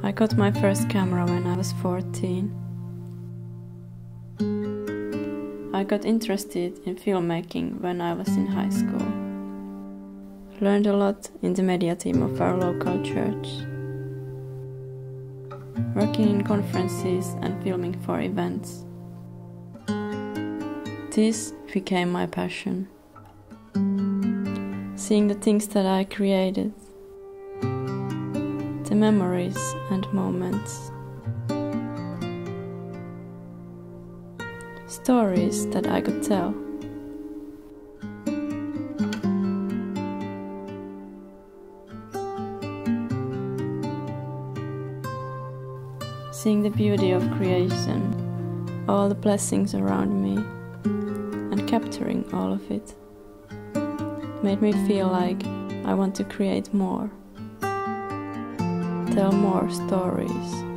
I got my first camera when I was 14. I got interested in filmmaking when I was in high school. Learned a lot in the media team of our local church. Working in conferences and filming for events. This became my passion. Seeing the things that I created, the memories and moments, stories that I could tell. Seeing the beauty of creation, all the blessings around me, and capturing all of it, made me feel like I want to create more, tell more stories.